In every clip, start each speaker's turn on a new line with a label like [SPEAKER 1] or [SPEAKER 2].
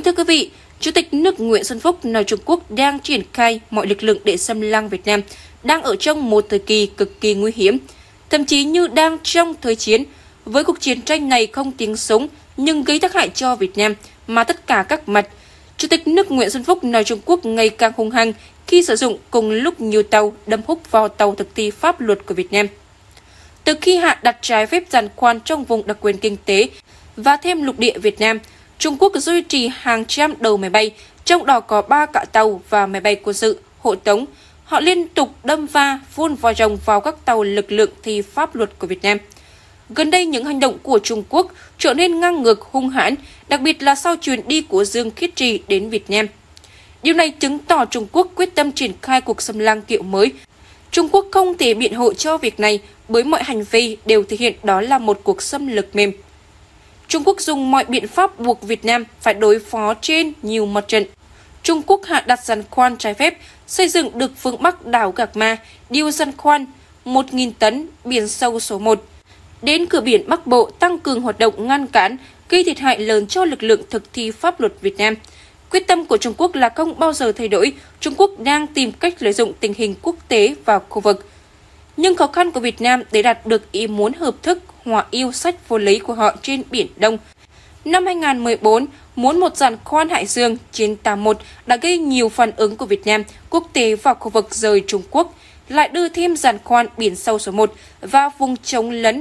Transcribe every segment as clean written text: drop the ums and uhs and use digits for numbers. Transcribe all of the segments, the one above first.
[SPEAKER 1] thưa quý vị, Chủ tịch nước Nguyễn Xuân Phúc nói Trung Quốc đang triển khai mọi lực lượng để xâm lăng Việt Nam, đang ở trong một thời kỳ cực kỳ nguy hiểm, thậm chí như đang trong thời chiến. Với cuộc chiến tranh này không tiếng súng nhưng gây tác hại cho Việt Nam mà tất cả các mặt. Chủ tịch nước Nguyễn Xuân Phúc nói Trung Quốc ngày càng hung hăng khi sử dụng cùng lúc nhiều tàu đâm húc vào tàu thực thi pháp luật của Việt Nam. Từ khi hạ đặt trái phép giàn khoan trong vùng đặc quyền kinh tế và thêm lục địa Việt Nam, Trung Quốc duy trì hàng trăm đầu máy bay, trong đó có 3 cạ tàu và máy bay quân sự, hộ tống. Họ liên tục đâm va, phun vòi rồng vào các tàu lực lượng thi pháp luật của Việt Nam. Gần đây, những hành động của Trung Quốc trở nên ngang ngược, hung hãn, đặc biệt là sau chuyến đi của Dương Khiết Trì đến Việt Nam. Điều này chứng tỏ Trung Quốc quyết tâm triển khai cuộc xâm lăng kiểu mới. Trung Quốc không thể biện hộ cho việc này bởi mọi hành vi đều thể hiện đó là một cuộc xâm lược mềm. Trung Quốc dùng mọi biện pháp buộc Việt Nam phải đối phó trên nhiều mặt trận. Trung Quốc hạ đặt giàn khoan trái phép, xây dựng được phương Bắc đảo Gạc Ma, điều giàn khoan 1.000 tấn biển sâu số 1. Đến cửa biển Bắc Bộ tăng cường hoạt động ngăn cản, gây thiệt hại lớn cho lực lượng thực thi pháp luật Việt Nam. Quyết tâm của Trung Quốc là không bao giờ thay đổi, Trung Quốc đang tìm cách lợi dụng tình hình quốc tế và khu vực. Nhưng khó khăn của Việt Nam để đạt được ý muốn hợp thức hòa yêu sách vô lý của họ trên Biển Đông. Năm 2014, muốn một giàn khoan Hải Dương 981 đã gây nhiều phản ứng của Việt Nam, quốc tế và khu vực rời Trung Quốc, lại đưa thêm giàn khoan biển sâu số 1 và vùng chống lấn,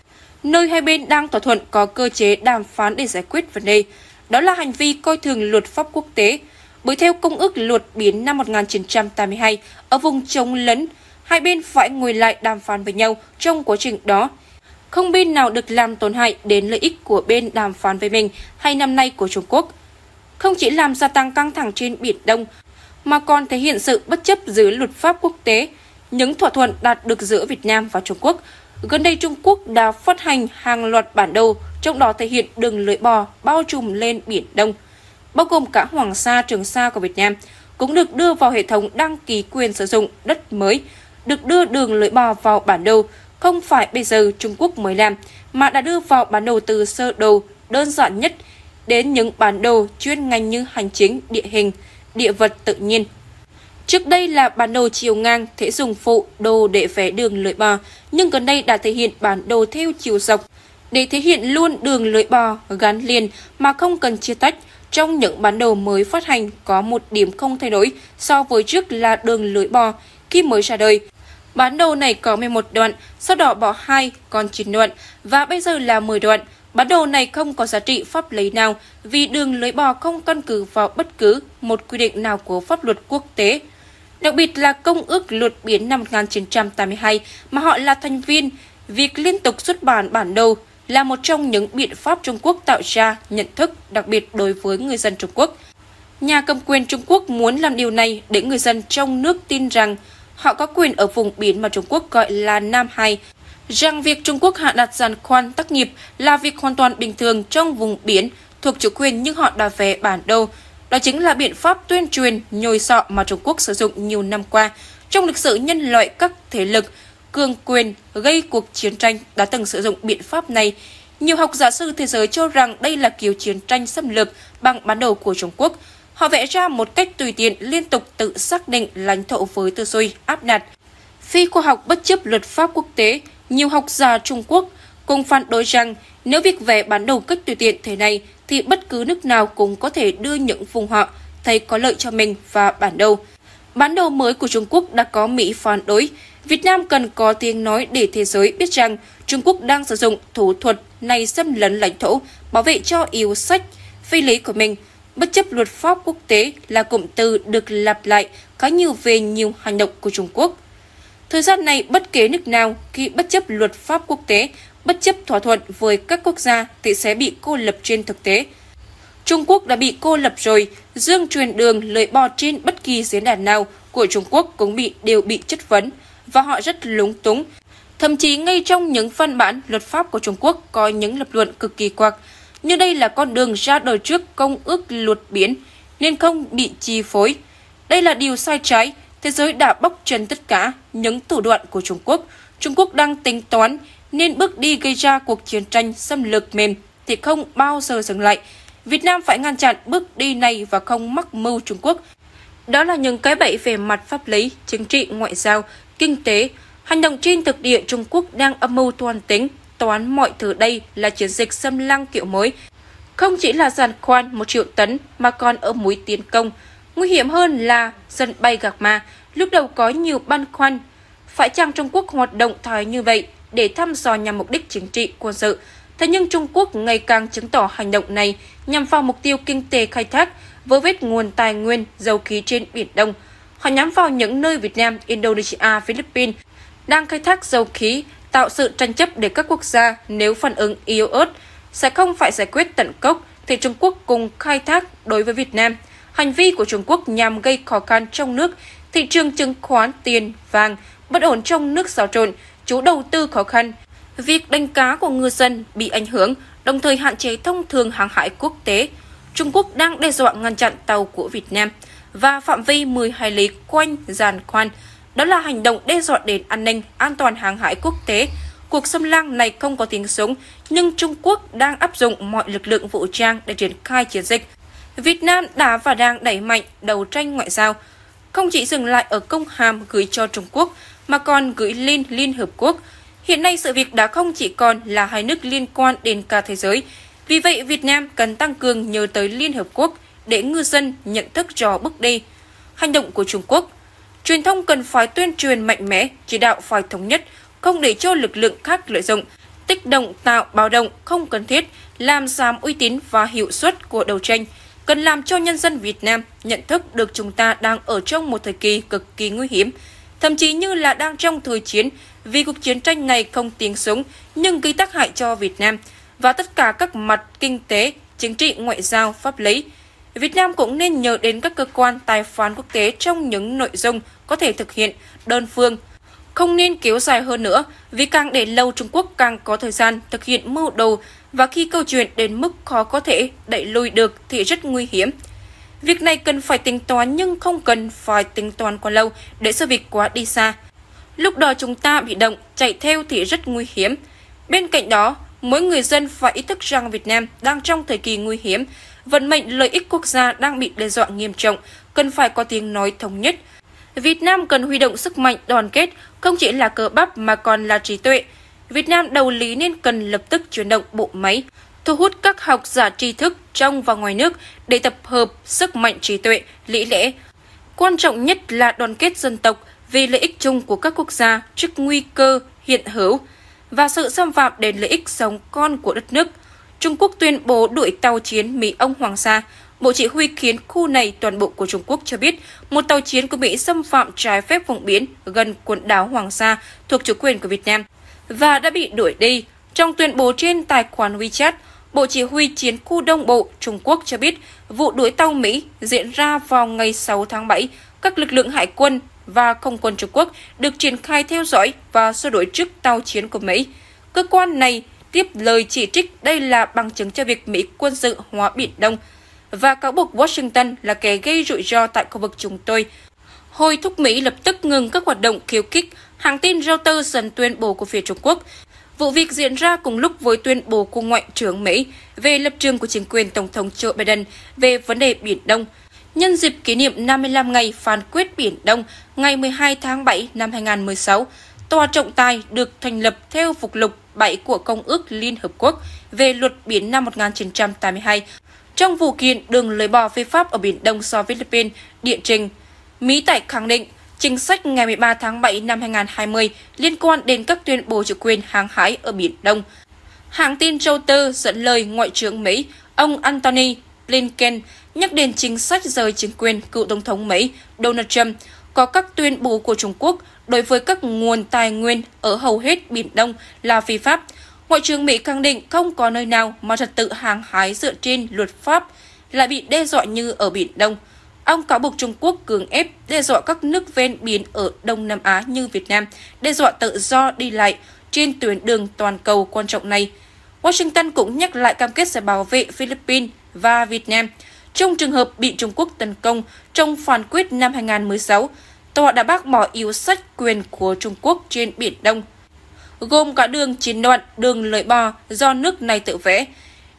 [SPEAKER 1] nơi hai bên đang thỏa thuận có cơ chế đàm phán để giải quyết vấn đề. Đó là hành vi coi thường luật pháp quốc tế. Bởi theo Công ước Luật Biển năm 1982, ở vùng chống lấn, hai bên phải ngồi lại đàm phán với nhau trong quá trình đó. Không bên nào được làm tổn hại đến lợi ích của bên đàm phán với mình hay năm nay của Trung Quốc. Không chỉ làm gia tăng căng thẳng trên Biển Đông, mà còn thể hiện sự bất chấp dưới luật pháp quốc tế, những thỏa thuận đạt được giữa Việt Nam và Trung Quốc. Gần đây, Trung Quốc đã phát hành hàng loạt bản đồ, trong đó thể hiện đường lưỡi bò bao trùm lên Biển Đông, bao gồm cả Hoàng Sa, Trường Sa của Việt Nam, cũng được đưa vào hệ thống đăng ký quyền sử dụng đất mới, được đưa đường lưỡi bò vào bản đồ. Không phải bây giờ Trung Quốc mới làm, mà đã đưa vào bản đồ từ sơ đồ đơn giản nhất đến những bản đồ chuyên ngành như hành chính, địa hình, địa vật tự nhiên. Trước đây là bản đồ chiều ngang, thể dùng phụ đồ để vẽ đường lưỡi bò, nhưng gần đây đã thể hiện bản đồ theo chiều dọc, để thể hiện luôn đường lưỡi bò gắn liền mà không cần chia tách. Trong những bản đồ mới phát hành có một điểm không thay đổi so với trước là đường lưỡi bò khi mới ra đời. Bản đồ này có 11 đoạn, sau đó bỏ 2 còn 9 đoạn và bây giờ là 10 đoạn. Bản đồ này không có giá trị pháp lý nào vì đường lưỡi bò không căn cứ vào bất cứ một quy định nào của pháp luật quốc tế. Đặc biệt là Công ước Luật Biển năm 1982 mà họ là thành viên, việc liên tục xuất bản bản đồ là một trong những biện pháp Trung Quốc tạo ra nhận thức đặc biệt đối với người dân Trung Quốc. Nhà cầm quyền Trung Quốc muốn làm điều này để người dân trong nước tin rằng họ có quyền ở vùng biển mà Trung Quốc gọi là Nam Hải, rằng việc Trung Quốc hạ đặt giàn khoan tác nghiệp là việc hoàn toàn bình thường trong vùng biển thuộc chủ quyền nhưng họ đã vẽ bản đồ. Đó chính là biện pháp tuyên truyền nhồi sọ mà Trung Quốc sử dụng nhiều năm qua. Trong lịch sử nhân loại, các thế lực cường quyền gây cuộc chiến tranh đã từng sử dụng biện pháp này. Nhiều học giả sử thế giới cho rằng đây là kiểu chiến tranh xâm lược bằng bản đồ của Trung Quốc. Họ vẽ ra một cách tùy tiện, liên tục tự xác định lãnh thổ với tư duy áp đặt, phi khoa học, bất chấp luật pháp quốc tế. Nhiều học giả Trung Quốc cùng phản đối rằng nếu việc vẽ bản đồ cách tùy tiện thế này thì bất cứ nước nào cũng có thể đưa những vùng họ thấy có lợi cho mình và bản đồ. Bản đồ mới của Trung Quốc đã có Mỹ phản đối. Việt Nam cần có tiếng nói để thế giới biết rằng Trung Quốc đang sử dụng thủ thuật này xâm lấn lãnh thổ, bảo vệ cho yêu sách phi lý của mình. Bất chấp luật pháp quốc tế là cụm từ được lặp lại khá nhiều về nhiều hành động của Trung Quốc. Thời gian này, bất kể nước nào khi bất chấp luật pháp quốc tế, bất chấp thỏa thuận với các quốc gia thì sẽ bị cô lập trên thực tế. Trung Quốc đã bị cô lập rồi, dương truyền đường lưỡi bò trên bất kỳ diễn đàn nào của Trung Quốc cũng đều bị chất vấn và họ rất lúng túng. Thậm chí ngay trong những văn bản luật pháp của Trung Quốc có những lập luận cực kỳ quặc, như đây là con đường ra đời trước Công ước Luật Biển nên không bị chi phối. Đây là điều sai trái. Thế giới đã bóc trần tất cả những thủ đoạn của Trung Quốc. Trung Quốc đang tính toán nên bước đi gây ra cuộc chiến tranh xâm lược mềm thì không bao giờ dừng lại. Việt Nam phải ngăn chặn bước đi này và không mắc mưu Trung Quốc. Đó là những cái bẫy về mặt pháp lý, chính trị, ngoại giao, kinh tế. Hành động trên thực địa Trung Quốc đang âm mưu toan tính, toán mọi thứ đây là chiến dịch xâm lăng kiểu mới. Không chỉ là giàn khoan 1 triệu tấn mà còn ở mũi tiến công. Nguy hiểm hơn là sân bay Gạc Ma lúc đầu có nhiều băn khoăn. Phải chăng Trung Quốc hoạt động thái như vậy để thăm dò nhằm mục đích chính trị, quân sự? Thế nhưng Trung Quốc ngày càng chứng tỏ hành động này nhằm vào mục tiêu kinh tế khai thác, vơ vét nguồn tài nguyên dầu khí trên Biển Đông. Họ nhắm vào những nơi Việt Nam, Indonesia, Philippines đang khai thác dầu khí, tạo sự tranh chấp để các quốc gia nếu phản ứng yếu ớt sẽ không phải giải quyết tận gốc thì Trung Quốc cùng khai thác đối với Việt Nam. Hành vi của Trung Quốc nhằm gây khó khăn trong nước, thị trường chứng khoán, tiền, vàng, bất ổn trong nước xáo trộn, chủ đầu tư khó khăn. Việc đánh cá của ngư dân bị ảnh hưởng, đồng thời hạn chế thông thường hàng hải quốc tế. Trung Quốc đang đe dọa ngăn chặn tàu của Việt Nam và phạm vi 10 hải lý quanh giàn khoan. Đó là hành động đe dọa đến an ninh, an toàn hàng hải quốc tế. Cuộc xâm lăng này không có tiếng súng, nhưng Trung Quốc đang áp dụng mọi lực lượng vũ trang để triển khai chiến dịch. Việt Nam đã và đang đẩy mạnh đấu tranh ngoại giao, không chỉ dừng lại ở công hàm gửi cho Trung Quốc, mà còn gửi lên Liên Hợp Quốc. Hiện nay sự việc đã không chỉ còn là hai nước liên quan đến cả thế giới. Vì vậy, Việt Nam cần tăng cường nhờ tới Liên Hợp Quốc để ngư dân nhận thức rõ bước đi. Hành động của Trung Quốc, truyền thông cần phải tuyên truyền mạnh mẽ, chỉ đạo phải thống nhất, không để cho lực lượng khác lợi dụng, kích động tạo báo động không cần thiết, làm giảm uy tín và hiệu suất của đấu tranh. Cần làm cho nhân dân Việt Nam nhận thức được chúng ta đang ở trong một thời kỳ cực kỳ nguy hiểm, thậm chí như là đang trong thời chiến, vì cuộc chiến tranh này không tiếng súng nhưng gây tác hại cho Việt Nam và tất cả các mặt kinh tế, chính trị, ngoại giao, pháp lý. Việt Nam cũng nên nhờ đến các cơ quan tài phán quốc tế trong những nội dung có thể thực hiện đơn phương. Không nên kéo dài hơn nữa, vì càng để lâu Trung Quốc càng có thời gian thực hiện mưu đồ và khi câu chuyện đến mức khó có thể đẩy lùi được thì rất nguy hiểm. Việc này cần phải tính toán nhưng không cần phải tính toán quá lâu để sự việc quá đi xa. Lúc đó chúng ta bị động, chạy theo thì rất nguy hiểm. Bên cạnh đó, mỗi người dân phải ý thức rằng Việt Nam đang trong thời kỳ nguy hiểm, vận mệnh lợi ích quốc gia đang bị đe dọa nghiêm trọng, cần phải có tiếng nói thống nhất. Việt Nam cần huy động sức mạnh đoàn kết, không chỉ là cơ bắp mà còn là trí tuệ. Việt Nam đầu lý nên cần lập tức chuyển động bộ máy, thu hút các học giả tri thức trong và ngoài nước để tập hợp sức mạnh trí tuệ, lý lẽ. Quan trọng nhất là đoàn kết dân tộc vì lợi ích chung của các quốc gia trước nguy cơ hiện hữu và sự xâm phạm đến lợi ích sống con của đất nước. Trung Quốc tuyên bố đuổi tàu chiến Mỹ Ông Hoàng Sa. Bộ Chỉ huy khiến khu này toàn bộ của Trung Quốc cho biết một tàu chiến của Mỹ xâm phạm trái phép vùng biển gần quần đảo Hoàng Sa thuộc chủ quyền của Việt Nam và đã bị đuổi đi. Trong tuyên bố trên tài khoản WeChat, Bộ Chỉ huy Chiến khu Đông Bộ Trung Quốc cho biết vụ đuổi tàu Mỹ diễn ra vào ngày 6 tháng 7. Các lực lượng hải quân và không quân Trung Quốc được triển khai theo dõi và xua đuổi trước tàu chiến của Mỹ. Cơ quan này tiếp lời chỉ trích đây là bằng chứng cho việc Mỹ quân sự hóa Biển Đông và cáo buộc Washington là kẻ gây rủi ro tại khu vực chúng tôi. Hối thúc Mỹ lập tức ngừng các hoạt động khiêu khích, hãng tin Reuters dẫn tuyên bố của phía Trung Quốc. Vụ việc diễn ra cùng lúc với tuyên bố của Ngoại trưởng Mỹ về lập trường của chính quyền Tổng thống Joe Biden về vấn đề Biển Đông. Nhân dịp kỷ niệm 55 ngày phán quyết Biển Đông ngày 12 tháng 7 năm 2016, tòa trọng tài được thành lập theo mục lục 7 của Công ước Liên Hợp Quốc về luật biển năm 1982. Trong vụ kiện đường lưỡi bò phi pháp ở Biển Đông do Philippines địa trình, Mỹ tại khẳng định chính sách ngày 13 tháng 7 năm 2020 liên quan đến các tuyên bố chủ quyền hàng hải ở Biển Đông. Hãng tin Reuters dẫn lời Ngoại trưởng Mỹ, ông Antony Blinken, nhắc đến chính sách rời chính quyền cựu Tổng thống Mỹ Donald Trump có các tuyên bố của Trung Quốc đối với các nguồn tài nguyên ở hầu hết Biển Đông là phi pháp. Ngoại trưởng Mỹ khẳng định không có nơi nào mà trật tự hàng hải dựa trên luật pháp lại bị đe dọa như ở Biển Đông. Ông cáo buộc Trung Quốc cưỡng ép đe dọa các nước ven biển ở Đông Nam Á như Việt Nam, đe dọa tự do đi lại trên tuyến đường toàn cầu quan trọng này. Washington cũng nhắc lại cam kết sẽ bảo vệ Philippines và Việt Nam. Trong trường hợp bị Trung Quốc tấn công trong phán quyết năm 2016, tòa đã bác bỏ yêu sách quyền của Trung Quốc trên Biển Đông, gồm cả đường chín đoạn, đường lưỡi bò do nước này tự vẽ.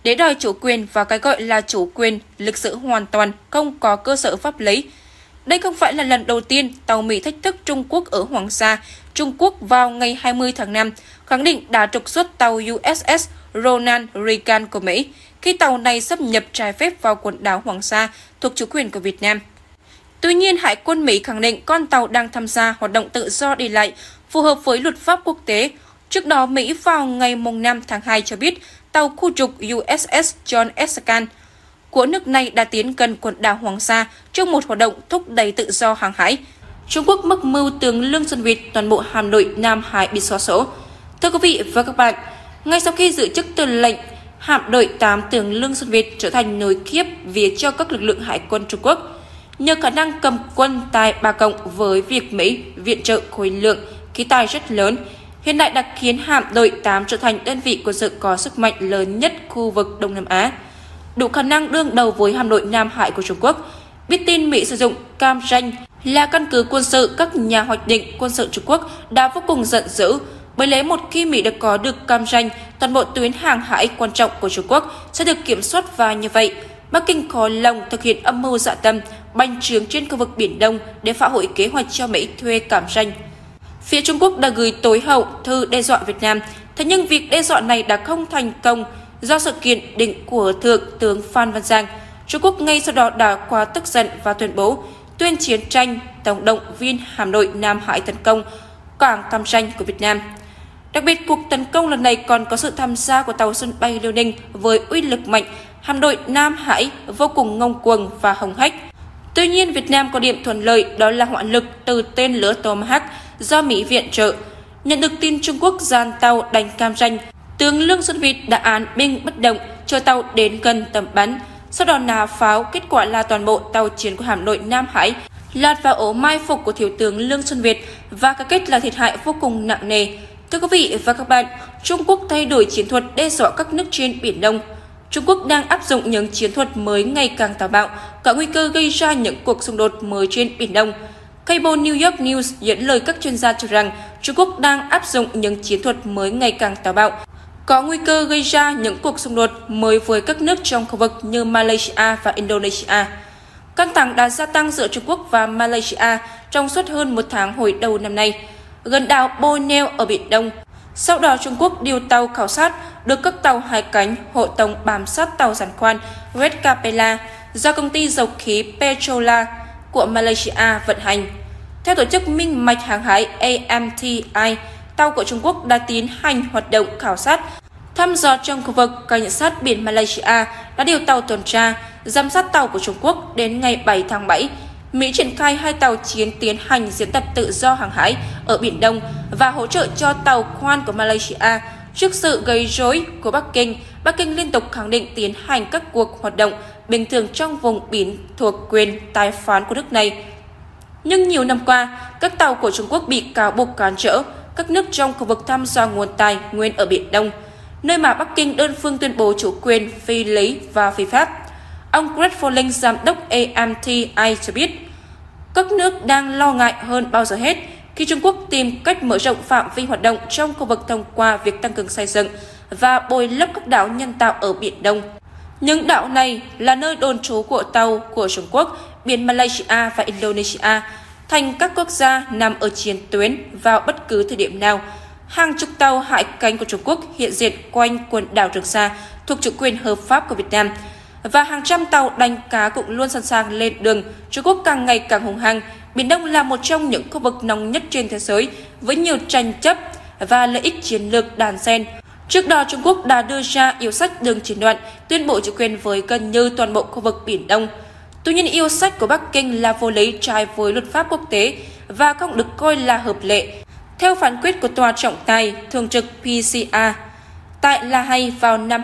[SPEAKER 1] để đòi chủ quyền và cái gọi là chủ quyền lịch sử hoàn toàn không có cơ sở pháp lý. Đây không phải là lần đầu tiên tàu Mỹ thách thức Trung Quốc ở Hoàng Sa. Trung Quốc vào ngày 20 tháng 5 khẳng định đã trục xuất tàu USS Ronald Reagan của Mỹ khi tàu này xâm nhập trái phép vào quần đảo Hoàng Sa thuộc chủ quyền của Việt Nam. Tuy nhiên, Hải quân Mỹ khẳng định con tàu đang tham gia hoạt động tự do đi lại, phù hợp với luật pháp quốc tế. Trước đó, Mỹ vào ngày 5 tháng 2 cho biết tàu khu trục USS John S. Can của nước này đã tiến gần quần đảo Hoàng Sa trong một hoạt động thúc đẩy tự do hàng hải. Trung Quốc mắc mưu tướng Lương Xuân Việt, toàn bộ hạm đội Nam Hải bị xóa sổ. Thưa quý vị và các bạn, ngay sau khi giữ chức tư lệnh, hạm đội 8 tướng Lương Xuân Việt trở thành nỗi khiếp vía cho các lực lượng hải quân Trung Quốc. Nhờ khả năng cầm quân tại Ba Cộng với việc Mỹ viện trợ khối lượng khí tài rất lớn, hiện tại đã khiến hạm đội 8 trở thành đơn vị quân sự có sức mạnh lớn nhất khu vực Đông Nam Á, đủ khả năng đương đầu với hạm đội Nam Hải của Trung Quốc. Biết tin Mỹ sử dụng Cam Ranh là căn cứ quân sự, các nhà hoạch định quân sự Trung Quốc đã vô cùng giận dữ. Bởi lẽ một khi Mỹ đã có được Cam Ranh, toàn bộ tuyến hàng hải quan trọng của Trung Quốc sẽ được kiểm soát, và như vậy, Bắc Kinh khó lòng thực hiện âm mưu dạ tâm bành trướng trên khu vực Biển Đông để phá hủy kế hoạch cho Mỹ thuê Cam Ranh. Phía Trung Quốc đã gửi tối hậu thư đe dọa Việt Nam, thế nhưng việc đe dọa này đã không thành công do sự kiện định của Thượng tướng Phan Văn Giang. Trung Quốc ngay sau đó đã quá tức giận và tuyên bố tuyên chiến tranh, tổng động viên hạm đội Nam Hải tấn công cảng Cam Ranh của Việt Nam. Đặc biệt, cuộc tấn công lần này còn có sự tham gia của tàu sân bay Liêu Ninh với uy lực mạnh. Hạm đội Nam Hải vô cùng ngông cuồng và hống hách. Tuy nhiên, Việt Nam có điểm thuận lợi, đó là hỏa lực từ tên lửa Tomahawk do Mỹ viện trợ. Nhận được tin Trung Quốc giàn tàu đánh Cam Ranh, tướng Lương Xuân Việt đã án binh bất động, chờ tàu đến gần tầm bắn, sau đó nã pháo. Kết quả là toàn bộ tàu chiến của hạm đội Nam Hải lọt vào ổ mai phục của thiếu tướng Lương Xuân Việt, và cái kết là thiệt hại vô cùng nặng nề. Thưa quý vị và các bạn, Trung Quốc thay đổi chiến thuật đe dọa các nước trên Biển Đông. Trung Quốc đang áp dụng những chiến thuật mới ngày càng táo bạo, có nguy cơ gây ra những cuộc xung đột mới trên Biển Đông. Cable New York News dẫn lời các chuyên gia cho rằng Trung Quốc đang áp dụng những chiến thuật mới ngày càng táo bạo, có nguy cơ gây ra những cuộc xung đột mới với các nước trong khu vực như Malaysia và Indonesia. Căng thẳng đã gia tăng giữa Trung Quốc và Malaysia trong suốt hơn một tháng hồi đầu năm nay, gần đảo Borneo ở Biển Đông. Sau đó, Trung Quốc điều tàu khảo sát được các tàu hai cánh hộ tống bám sát tàu giàn khoan Red Capella do công ty dầu khí Petrola của Malaysia vận hành. Theo tổ chức minh mạch hàng hải AMTI, tàu của Trung Quốc đã tiến hành hoạt động khảo sát, thăm dò trong khu vực cảnh sát biển Malaysia đã điều tàu tuần tra, giám sát tàu của Trung Quốc. Đến ngày 7 tháng 7, Mỹ triển khai 2 tàu chiến tiến hành diễn tập tự do hàng hải ở Biển Đông và hỗ trợ cho tàu khoan của Malaysia. Trước sự gây rối của Bắc Kinh liên tục khẳng định tiến hành các cuộc hoạt động bình thường trong vùng biển thuộc quyền tài phán của nước này. Nhưng nhiều năm qua, các tàu của Trung Quốc bị cáo buộc cản trở các nước trong khu vực thăm dò nguồn tài nguyên ở Biển Đông, nơi mà Bắc Kinh đơn phương tuyên bố chủ quyền phi lý và phi pháp. Ông Greg Folling, giám đốc AMTI cho biết, các nước đang lo ngại hơn bao giờ hết khi Trung Quốc tìm cách mở rộng phạm vi hoạt động trong khu vực thông qua việc tăng cường xây dựng và bồi lấp các đảo nhân tạo ở Biển Đông. Những đảo này là nơi đồn trú của tàu của Trung Quốc, biển Malaysia và Indonesia, thành các quốc gia nằm ở chiến tuyến vào bất cứ thời điểm nào. Hàng chục tàu hải cánh của Trung Quốc hiện diện quanh quần đảo Trường Sa thuộc chủ quyền hợp pháp của Việt Nam, và hàng trăm tàu đánh cá cũng luôn sẵn sàng lên đường. Trung Quốc càng ngày càng hung hăng. Biển Đông là một trong những khu vực nóng nhất trên thế giới với nhiều tranh chấp và lợi ích chiến lược đan xen. Trước đó, Trung Quốc đã đưa ra yêu sách đường chín đoạn, tuyên bố chủ quyền với gần như toàn bộ khu vực Biển Đông. Tuy nhiên, yêu sách của Bắc Kinh là vô lý, trái với luật pháp quốc tế và không được coi là hợp lệ. Theo phán quyết của Tòa trọng tài thường trực PCA tại La Hay vào năm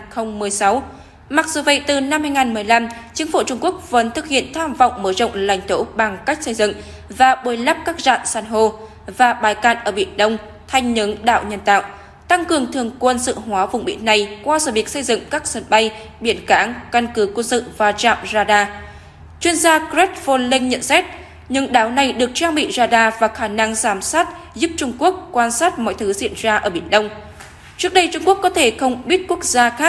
[SPEAKER 1] 2016, mặc dù vậy, từ năm 2015, chính phủ Trung Quốc vẫn thực hiện tham vọng mở rộng lãnh thổ bằng cách xây dựng và bồi lấp các rạn san hô và bãi cạn ở Biển Đông thành những đảo nhân tạo, tăng cường thường quân sự hóa vùng biển này qua việc xây dựng các sân bay, biển cảng, căn cứ quân sự và trạm radar. Chuyên gia Greg Folling nhận xét, những đảo này được trang bị radar và khả năng giám sát giúp Trung Quốc quan sát mọi thứ diễn ra ở Biển Đông. Trước đây, Trung Quốc có thể không biết quốc gia khác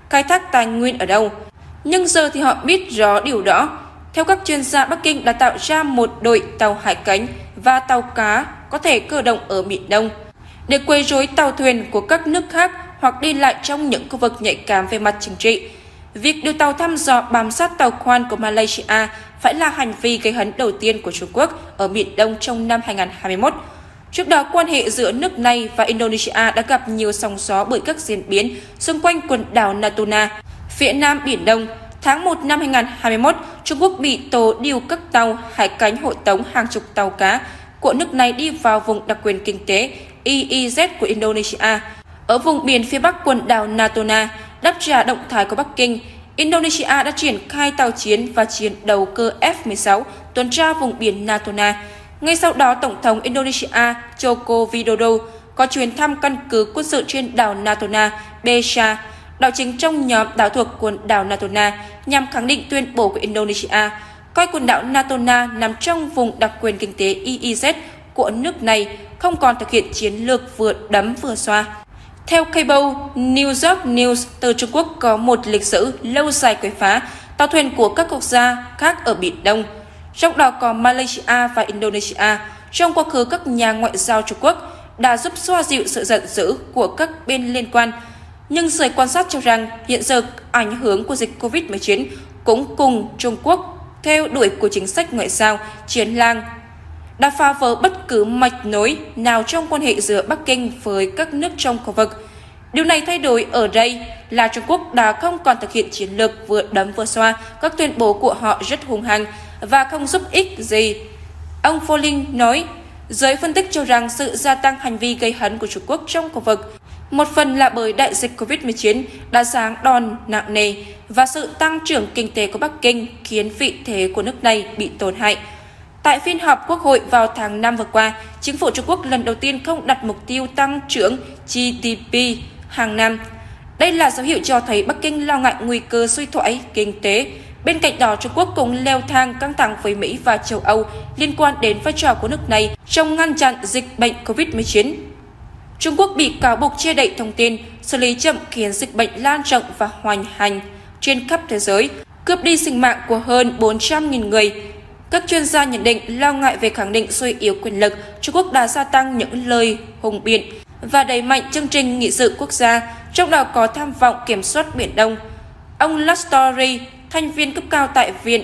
[SPEAKER 1] khai thác tài nguyên ở đâu. Nhưng giờ thì họ biết rõ điều đó. Theo các chuyên gia, Bắc Kinh đã tạo ra một đội tàu hải cánh và tàu cá có thể cơ động ở Biển Đông để quấy rối tàu thuyền của các nước khác hoặc đi lại trong những khu vực nhạy cảm về mặt chính trị. Việc điều tàu thăm dò bám sát tàu khoan của Malaysia phải là hành vi gây hấn đầu tiên của Trung Quốc ở Biển Đông trong năm 2021. Trước đó, quan hệ giữa nước này và Indonesia đã gặp nhiều sóng gió bởi các diễn biến xung quanh quần đảo Natuna, phía nam Biển Đông. Tháng 1 năm 2021, Trung Quốc bị tố điều các tàu hải cánh hộ tống hàng chục tàu cá của nước này đi vào vùng đặc quyền kinh tế EEZ của Indonesia. Ở vùng biển phía bắc quần đảo Natuna, đáp trả động thái của Bắc Kinh, Indonesia đã triển khai tàu chiến và chiến đấu cơ F-16 tuần tra vùng biển Natuna. Ngay sau đó, Tổng thống Indonesia Joko Widodo có chuyến thăm căn cứ quân sự trên đảo Natuna, Besha, đảo chính trong nhóm đảo thuộc quần đảo Natuna, nhằm khẳng định tuyên bố của Indonesia coi quần đảo Natuna nằm trong vùng đặc quyền kinh tế EEZ của nước này không còn thực hiện chiến lược vừa đấm vừa xoa. Theo cable New York News, từ Trung Quốc có một lịch sử lâu dài quấy phá tàu thuyền của các quốc gia khác ở Biển Đông, trong đó có Malaysia và Indonesia. Trong quá khứ, các nhà ngoại giao Trung Quốc đã giúp xoa dịu sự giận dữ của các bên liên quan. Nhưng giới quan sát cho rằng hiện giờ ảnh hưởng của dịch Covid-19 cũng cùng Trung Quốc theo đuổi của chính sách ngoại giao chiến lang đã phá vỡ bất cứ mạch nối nào trong quan hệ giữa Bắc Kinh với các nước trong khu vực. Điều này thay đổi ở đây là Trung Quốc đã không còn thực hiện chiến lược vừa đấm vừa xoa, các tuyên bố của họ rất hung hăng và không giúp ích gì. Ông Folin nói, giới phân tích cho rằng sự gia tăng hành vi gây hấn của Trung Quốc trong khu vực một phần là bởi đại dịch Covid-19 đã giáng đòn nặng nề và sự tăng trưởng kinh tế của Bắc Kinh khiến vị thế của nước này bị tổn hại. Tại phiên họp Quốc hội vào tháng 5 vừa qua, chính phủ Trung Quốc lần đầu tiên không đặt mục tiêu tăng trưởng GDP hàng năm. Đây là dấu hiệu cho thấy Bắc Kinh lo ngại nguy cơ suy thoái kinh tế. Bên cạnh đó, Trung Quốc cũng leo thang căng thẳng với Mỹ và châu Âu liên quan đến vai trò của nước này trong ngăn chặn dịch bệnh Covid-19. Trung Quốc bị cáo buộc che đậy thông tin, xử lý chậm khiến dịch bệnh lan rộng và hoành hành trên khắp thế giới, cướp đi sinh mạng của hơn 400.000 người. Các chuyên gia nhận định lo ngại về khẳng định suy yếu quyền lực, Trung Quốc đã gia tăng những lời hùng biện và đẩy mạnh chương trình nghị sự quốc gia, trong đó có tham vọng kiểm soát Biển Đông. Ông Lastori, thành viên cấp cao tại Viện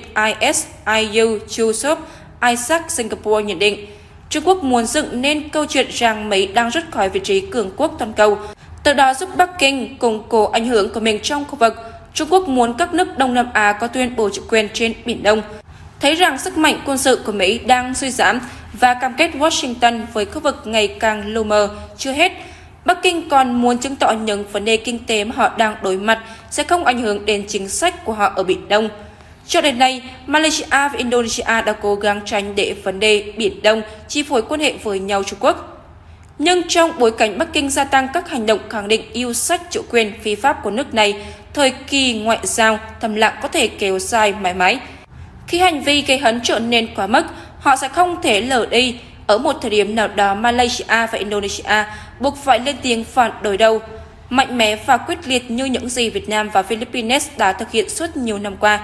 [SPEAKER 1] ISIU Yusof Isaac Singapore nhận định, Trung Quốc muốn dựng nên câu chuyện rằng Mỹ đang rút khỏi vị trí cường quốc toàn cầu, từ đó giúp Bắc Kinh củng cố ảnh hưởng của mình trong khu vực. Trung Quốc muốn các nước Đông Nam Á có tuyên bố chủ quyền trên Biển Đông, thấy rằng sức mạnh quân sự của Mỹ đang suy giảm và cam kết Washington với khu vực ngày càng lu mờ. Chưa hết, Bắc Kinh còn muốn chứng tỏ những vấn đề kinh tế mà họ đang đối mặt sẽ không ảnh hưởng đến chính sách của họ ở Biển Đông. Cho đến nay, Malaysia và Indonesia đã cố gắng tránh để vấn đề Biển Đông chi phối quan hệ với nhau Trung Quốc. Nhưng trong bối cảnh Bắc Kinh gia tăng các hành động khẳng định yêu sách chủ quyền phi pháp của nước này, thời kỳ ngoại giao thầm lặng có thể kéo dài mãi mãi. Khi hành vi gây hấn trở nên quá mức, họ sẽ không thể lờ đi. Ở một thời điểm nào đó, Malaysia và Indonesia buộc phải lên tiếng phản đối đâu, mạnh mẽ và quyết liệt như những gì Việt Nam và Philippines đã thực hiện suốt nhiều năm qua.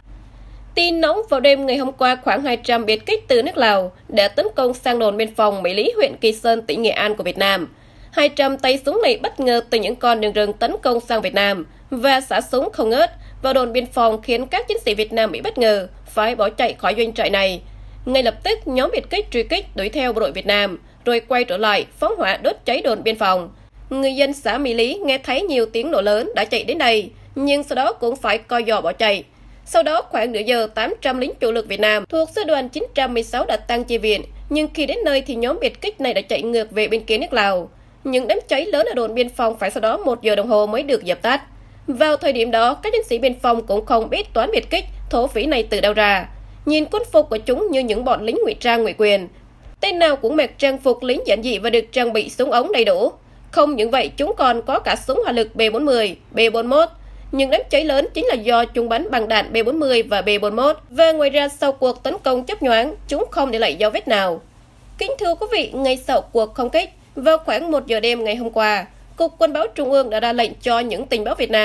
[SPEAKER 2] Tin nóng vào đêm ngày hôm qua, khoảng 200 biệt kích từ nước Lào đã tấn công sang đồn biên phòng Mỹ Lý, huyện Kỳ Sơn, tỉnh Nghệ An của Việt Nam. 200 tay súng này bất ngờ từ những con đường rừng tấn công sang Việt Nam và xả súng không ngớt vào đồn biên phòng, khiến các chiến sĩ Việt Nam bị bất ngờ phải bỏ chạy khỏi doanh trại này. Ngay lập tức, nhóm biệt kích truy kích đuổi theo bộ đội Việt Nam, rồi quay trở lại phóng hỏa đốt cháy đồn biên phòng. Người dân xã Mỹ Lý nghe thấy nhiều tiếng nổ lớn đã chạy đến đây, nhưng sau đó cũng phải co giò bỏ chạy. Sau đó, khoảng nửa giờ, 800 lính chủ lực Việt Nam thuộc sư đoàn 916 đã tăng chi viện, nhưng khi đến nơi thì nhóm biệt kích này đã chạy ngược về bên kia nước Lào. Những đám cháy lớn ở đồn biên phòng phải sau đó 1 giờ đồng hồ mới được dập tắt. Vào thời điểm đó, các chiến sĩ biên phòng cũng không biết toán biệt kích thổ phỉ này từ đâu ra. Nhìn quân phục của chúng như những bọn lính ngụy trang ngụy quyền. Tên nào cũng mặc trang phục lính giản dị và được trang bị súng ống đầy đủ. Không những vậy, chúng còn có cả súng hỏa lực B40, B41. Những đám cháy lớn chính là do chúng bắn bằng đạn B40 và B41. Và ngoài ra, sau cuộc tấn công chớp nhoáng, chúng không để lại dấu vết nào. Kính thưa quý vị, ngay sau cuộc không kích, vào khoảng 1 giờ đêm ngày hôm qua, Cục Quân báo Trung ương đã ra lệnh cho những tình báo Việt Nam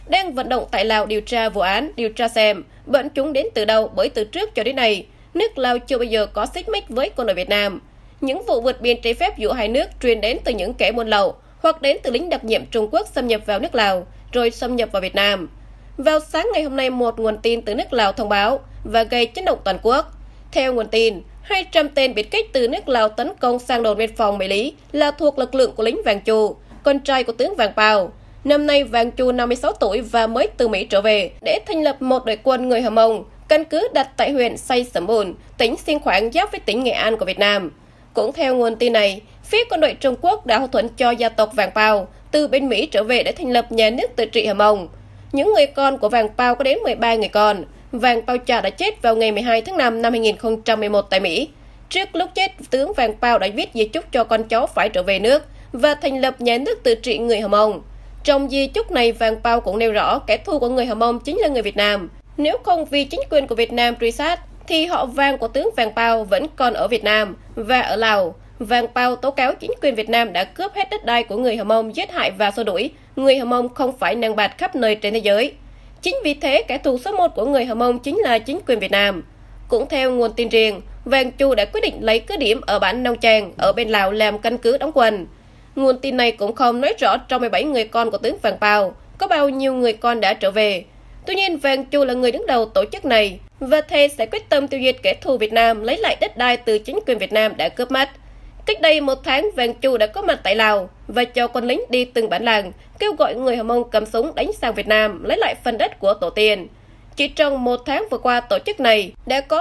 [SPEAKER 2] đang vận động tại Lào điều tra vụ án, điều tra xem bọn chúng đến từ đâu, bởi từ trước cho đến nay, nước Lào chưa bao giờ có xích mích với quân đội Việt Nam. Những vụ vượt biên trái phép giữa hai nước truyền đến từ những kẻ buôn lậu hoặc đến từ lính đặc nhiệm Trung Quốc xâm nhập vào nước Lào rồi xâm nhập vào Việt Nam. Vào sáng ngày hôm nay, một nguồn tin từ nước Lào thông báo và gây chấn động toàn quốc. Theo nguồn tin, 200 tên biệt kích từ nước Lào tấn công sang đồn biên phòng Mỹ Lý là thuộc lực lượng của lính Vàng Chu, con trai của tướng Vàng Pao. Năm nay, Vàng Chu 56 tuổi và mới từ Mỹ trở về để thành lập một đội quân người Hờ Mông, căn cứ đặt tại huyện Say Sẩm Bùn, tỉnh Xiêng Khoáng giáp với tỉnh Nghệ An của Việt Nam. Cũng theo nguồn tin này, phía quân đội Trung Quốc đã hậu thuẫn cho gia tộc Vàng Pao từ bên Mỹ trở về để thành lập nhà nước tự trị Hờ Mông. Những người con của Vàng Pao có đến 13 người con. Vàng Pao cha đã chết vào ngày 12 tháng 5 năm 2011 tại Mỹ. Trước lúc chết, tướng Vàng Pao đã viết di chúc cho con cháu phải trở về nước và thành lập nhà nước tự trị người Hờ Mông. Trong di chúc này, Vàng Pao cũng nêu rõ kẻ thù của người Hờ Mông chính là người Việt Nam. Nếu không vì chính quyền của Việt Nam truy sát, thì họ Vàng của tướng Vàng Pao vẫn còn ở Việt Nam và ở Lào. Vàng Pao tố cáo chính quyền Việt Nam đã cướp hết đất đai của người Hờ Mông, giết hại và xua đuổi người Hờ Mông không phải nâng bạt khắp nơi trên thế giới. Chính vì thế, kẻ thù số 1 của người Hờ Mông chính là chính quyền Việt Nam. Cũng theo nguồn tin riêng, Vàng Chu đã quyết định lấy cứ điểm ở bản Nông Trang ở bên Lào làm căn cứ đóng quân. Nguồn tin này cũng không nói rõ trong 17 người con của tướng Vàng Pao có bao nhiêu người con đã trở về. Tuy nhiên, Vàng Chu là người đứng đầu tổ chức này và thề sẽ quyết tâm tiêu diệt kẻ thù Việt Nam, lấy lại đất đai từ chính quyền Việt Nam đã cướp mất. Cách đây 1 tháng, Vàng Chu đã có mặt tại Lào và cho quân lính đi từng bản làng, kêu gọi người Hờ Mông cầm súng đánh sang Việt Nam, lấy lại phần đất của tổ tiên. Chỉ trong 1 tháng vừa qua, tổ chức này đã có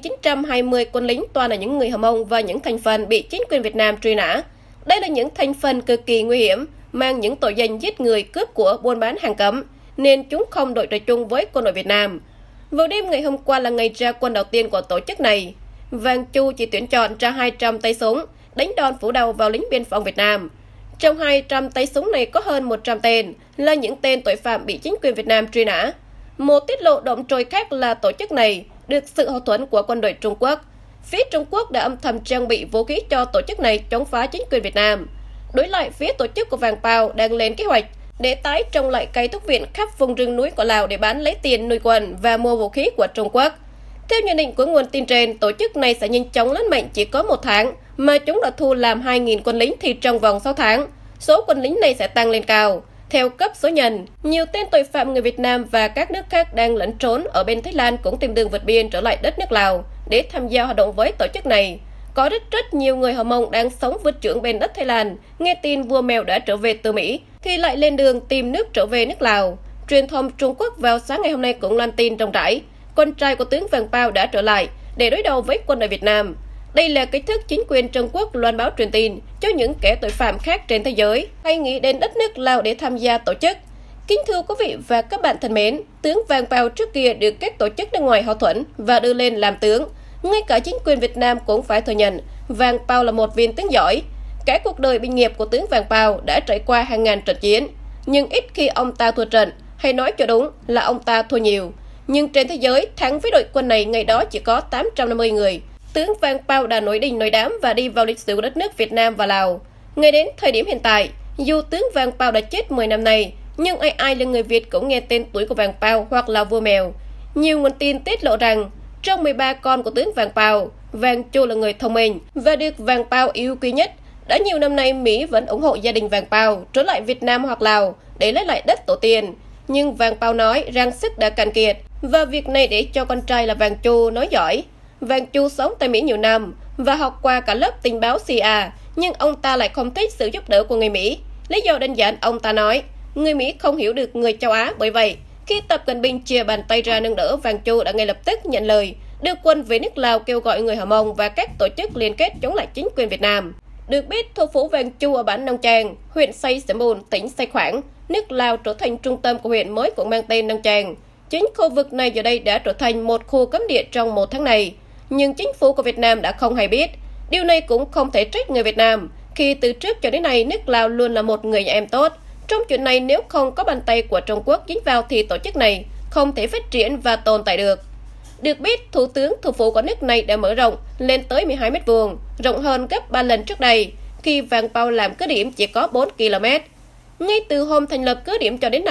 [SPEAKER 2] 1.920 quân lính toàn là những người Hờ Mông và những thành phần bị chính quyền Việt Nam truy nã. Đây là những thành phần cực kỳ nguy hiểm, mang những tội danh giết người, cướp của, buôn bán hàng cấm, nên chúng không đội trời chung với quân đội Việt Nam. Vào đêm ngày hôm qua là ngày ra quân đầu tiên của tổ chức này. Vàng Chu chỉ tuyển chọn ra 200 tay súng, đánh đòn phủ đầu vào lính biên phòng Việt Nam. Trong 200 tay súng này có hơn 100 tên là những tên tội phạm bị chính quyền Việt Nam truy nã. Một tiết lộ động trời khác là tổ chức này được sự hậu thuẫn của quân đội Trung Quốc. Phía Trung Quốc đã âm thầm trang bị vũ khí cho tổ chức này chống phá chính quyền Việt Nam. Đối lại, phía tổ chức của Vàng Pao đang lên kế hoạch để tái trồng lại cây thuốc viện khắp vùng rừng núi của Lào để bán lấy tiền nuôi quân và mua vũ khí của Trung Quốc. Theo nhận định của nguồn tin trên, tổ chức này sẽ nhanh chóng lớn mạnh chỉ có 1 tháng, mà chúng đã thu làm 2.000 quân lính thì trong vòng 6 tháng, số quân lính này sẽ tăng lên cao. Theo cấp số nhân, nhiều tên tội phạm người Việt Nam và các nước khác đang lẫn trốn ở bên Thái Lan cũng tìm đường vượt biên trở lại đất nước Lào để tham gia hoạt động với tổ chức này. Có rất nhiều người Hờ Mông đang sống vượt chưởng bên đất Thái Lan, nghe tin vua mèo đã trở về từ Mỹ thì lại lên đường tìm nước trở về nước Lào. Truyền thông Trung Quốc vào sáng ngày hôm nay cũng loan tin rộng rãi, con trai của tướng Vàng Pao đã trở lại để đối đầu với quân đội Việt Nam. Đây là cách thức chính quyền Trung Quốc loan báo truyền tin cho những kẻ tội phạm khác trên thế giới hay nghĩ đến đất nước Lào để tham gia tổ chức. Kính thưa quý vị và các bạn thân mến, tướng Vàng Pao trước kia được các tổ chức nước ngoài hậu thuẫn và đưa lên làm tướng. Ngay cả chính quyền Việt Nam cũng phải thừa nhận Vàng Pao là một viên tướng giỏi. Cả cuộc đời binh nghiệp của tướng Vàng Pao đã trải qua hàng ngàn trận chiến, nhưng ít khi ông ta thua trận, hay nói cho đúng là ông ta thua nhiều. Nhưng trên thế giới, thắng với đội quân này ngày đó chỉ có 850 người. Tướng Vàng Pao đã nổi đình nổi đám và đi vào lịch sử của đất nước Việt Nam và Lào. Ngay đến thời điểm hiện tại, dù tướng Vàng Pao đã chết 10 năm nay, nhưng ai là người Việt cũng nghe tên tuổi của Vàng Pao hoặc là vua mèo. Nhiều nguồn tin tiết lộ rằng trong 13 con của tướng Vàng Pao, Vàng Chu là người thông minh và được Vàng Pao yêu quý nhất. Đã nhiều năm nay, Mỹ vẫn ủng hộ gia đình Vàng Pao trở lại Việt Nam hoặc Lào để lấy lại đất tổ tiên. Nhưng Vàng Pao nói rằng sức đã cạn kiệt và việc này để cho con trai là Vàng Chu nói giỏi. Vàng Chu sống tại Mỹ nhiều năm và học qua cả lớp tình báo CIA, nhưng ông ta lại không thích sự giúp đỡ của người Mỹ. Lý do đơn giản, ông ta nói người Mỹ không hiểu được người châu Á. Bởi vậy, khi Tập Cận Bình chia bàn tay ra nâng đỡ, Vàng Chu đã ngay lập tức nhận lời đưa quân về nước Lào, kêu gọi người Hờ Mông và các tổ chức liên kết chống lại chính quyền Việt Nam. Được biết, thủ phủ Vàng Chu ở bản Nông Trang, huyện Say Sẩm Bùn, tỉnh Say Khoáng, nước Lào trở thành trung tâm của huyện mới cũng mang tên Nông Trang. Chính khu vực này giờ đây đã trở thành một khu cấm địa trong 1 tháng này. Nhưng chính phủ của Việt Nam đã không hay biết. Điều này cũng không thể trách người Việt Nam, khi từ trước cho đến nay nước Lào luôn là một người nhà em tốt. Trong chuyện này, nếu không có bàn tay của Trung Quốc dính vào thì tổ chức này không thể phát triển và tồn tại được. Được biết, thủ phủ của nước này đã mở rộng lên tới 12 m², rộng hơn gấp 3 lần trước đây, khi Vàng Pao làm cứ điểm chỉ có 4 km. Ngay từ hôm thành lập cứ điểm cho đến nay,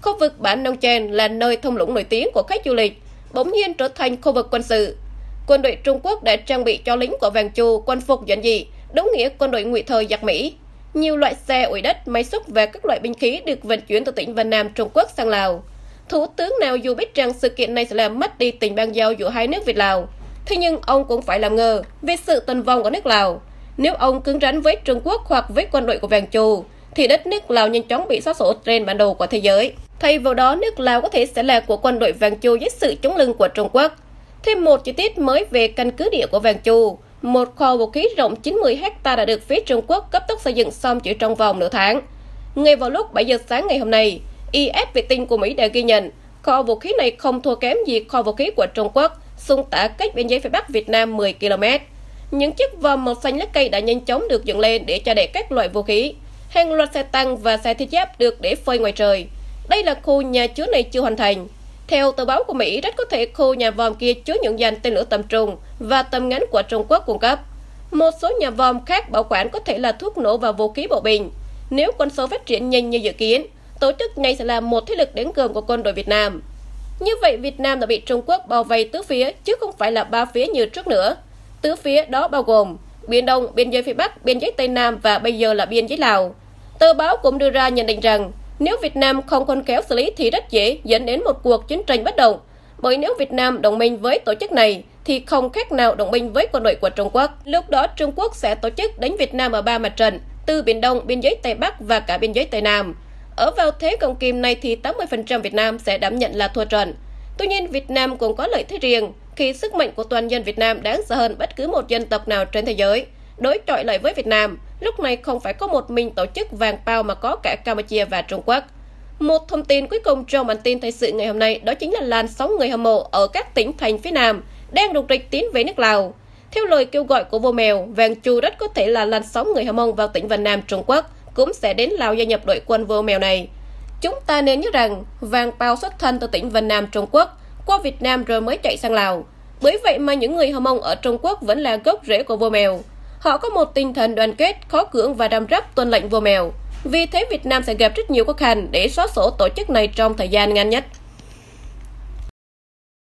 [SPEAKER 2] Khu vực bản Nong Chen là nơi thung lũng nổi tiếng của khách du lịch, bỗng nhiên trở thành khu vực quân sự. Quân đội Trung Quốc đã trang bị cho lính của Vàng Chu quân phục giản dị, đúng nghĩa quân đội ngụy thời giặc Mỹ. Nhiều loại xe ủi đất, máy xúc và các loại binh khí được vận chuyển từ tỉnh Vân Nam Trung Quốc sang Lào. Thủ tướng nào dù biết rằng sự kiện này sẽ làm mất đi tình bang giao giữa hai nước Việt Lào, thế nhưng ông cũng phải làm ngờ về sự tồn vong của nước Lào. Nếu ông cứng rắn với Trung Quốc hoặc với quân đội của Vàng Chu, thì đất nước Lào nhanh chóng bị xóa sổ trên bản đồ của thế giới. Thay vào đó, nước Lào có thể sẽ là của quân đội Vàng Chu dưới sự chống lưng của Trung Quốc. Thêm một chi tiết mới về căn cứ địa của Vàng Chu, một kho vũ khí rộng 90 ha đã được phía Trung Quốc cấp tốc xây dựng xong chỉ trong vòng nửa tháng. Ngay vào lúc 7 giờ sáng ngày hôm nay, IS vệ tinh của Mỹ đã ghi nhận kho vũ khí này không thua kém gì kho vũ khí của Trung Quốc, xung tả cách biên giới phía Bắc Việt Nam 10 km. Những chiếc vòm màu xanh lá cây đã nhanh chóng được dựng lên để cho đậy các loại vũ khí. Hàng loạt xe tăng và xe thiết giáp được để phơi ngoài trời. Đây là khu nhà chứa này chưa hoàn thành. Theo tờ báo của Mỹ, rất có thể khu nhà vòm kia chứa những dàn tên lửa tầm trung và tầm ngắn của Trung Quốc cung cấp. Một số nhà vòm khác bảo quản có thể là thuốc nổ và vũ khí bộ binh. Nếu con số phát triển nhanh như dự kiến, tổ chức này sẽ là một thế lực đáng gờm của quân đội Việt Nam. Như vậy, Việt Nam đã bị Trung Quốc bao vây tứ phía chứ không phải là ba phía như trước nữa. Tứ phía đó bao gồm Biển Đông, biên giới phía Bắc, biên giới Tây Nam và bây giờ là biên giới Lào. Tờ báo cũng đưa ra nhận định rằng nếu Việt Nam không khôn khéo xử lý thì rất dễ dẫn đến một cuộc chiến tranh bất động. Bởi nếu Việt Nam đồng minh với tổ chức này thì không khác nào đồng minh với quân đội của Trung Quốc. Lúc đó Trung Quốc sẽ tổ chức đánh Việt Nam ở 3 mặt trận, từ Biển Đông, biên giới Tây Bắc và cả biên giới Tây Nam. Ở vào thế cộng kim này thì 80% Việt Nam sẽ đảm nhận là thua trận. Tuy nhiên, Việt Nam cũng có lợi thế riêng khi sức mạnh của toàn dân Việt Nam đáng sợ hơn bất cứ một dân tộc nào trên thế giới. Đối chọi lại với Việt Nam, lúc này không phải có một mình tổ chức Vàng Pao mà có cả Campuchia và Trung Quốc. Một thông tin cuối cùng trong bản tin thời sự ngày hôm nay đó chính là làn sóng người hâm mộ ở các tỉnh thành phía Nam đang rục rịch tiến về nước Lào. Theo lời kêu gọi của vua mèo, Vàng Chu rất có thể là làn sóng người hâm mộ vào tỉnh Vân Nam Trung Quốc cũng sẽ đến Lào gia nhập đội quân vua mèo này. Chúng ta nên nhớ rằng Vàng Pao xuất thân từ tỉnh Vân Nam Trung Quốc, qua Việt Nam rồi mới chạy sang Lào. Bởi vậy mà những người hâm mộ ở Trung Quốc vẫn là gốc rễ của vua mèo. Họ có một tinh thần đoàn kết, khó cưỡng và răm rắp tuân lệnh vua mèo. Vì thế Việt Nam sẽ gặp rất nhiều khó khăn để xóa sổ tổ chức này trong thời gian ngắn nhất.